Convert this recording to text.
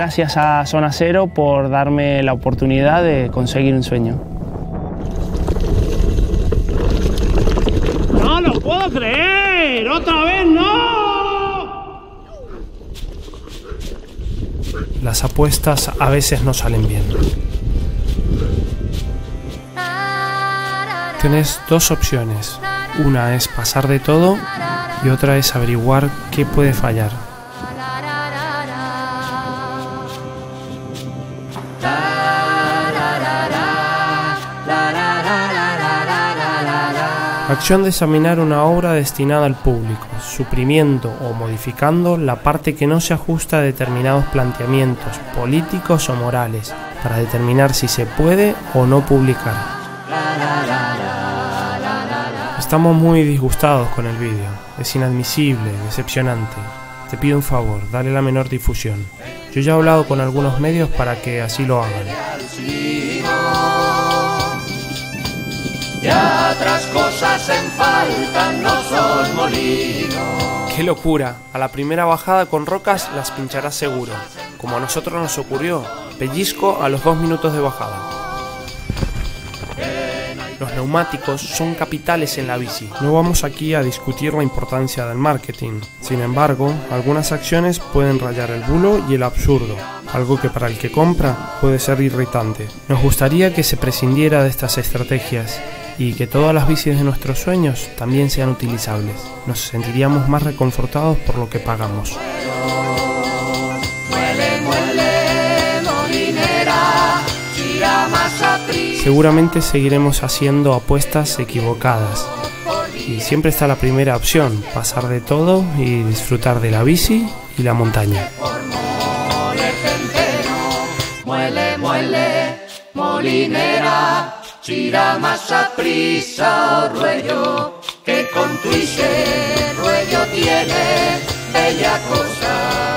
gracias a Zona Cero por darme la oportunidad de conseguir un sueño. ¡No lo puedo creer! ¡Otra vez no! Las apuestas a veces no salen bien. Tenés dos opciones. Una es pasar de todo y otra es averiguar qué puede fallar. Acción de examinar una obra destinada al público, suprimiendo o modificando la parte que no se ajusta a determinados planteamientos políticos o morales, para determinar si se puede o no publicar. Estamos muy disgustados con el vídeo, es inadmisible, decepcionante. Te pido un favor, dale la menor difusión. Yo ya he hablado con algunos medios para que así lo hagan. Ya otras cosas en falta, no son molinos. ¡Qué locura! A la primera bajada con rocas las pincharás seguro. Como a nosotros nos ocurrió, pellizco a los 2 minutos de bajada. Los neumáticos son capitales en la bici. No vamos aquí a discutir la importancia del marketing. Sin embargo, algunas acciones pueden rayar el bulo y el absurdo, algo que para el que compra puede ser irritante. Nos gustaría que se prescindiera de estas estrategias y que todas las bicis de nuestros sueños también sean utilizables. Nos sentiríamos más reconfortados por lo que pagamos. Seguramente seguiremos haciendo apuestas equivocadas. Y siempre está la primera opción, pasar de todo y disfrutar de la bici y la montaña. Muele, muele, molinera, tira más a prisa, ruello, que con tu ruello tiene bella cosa.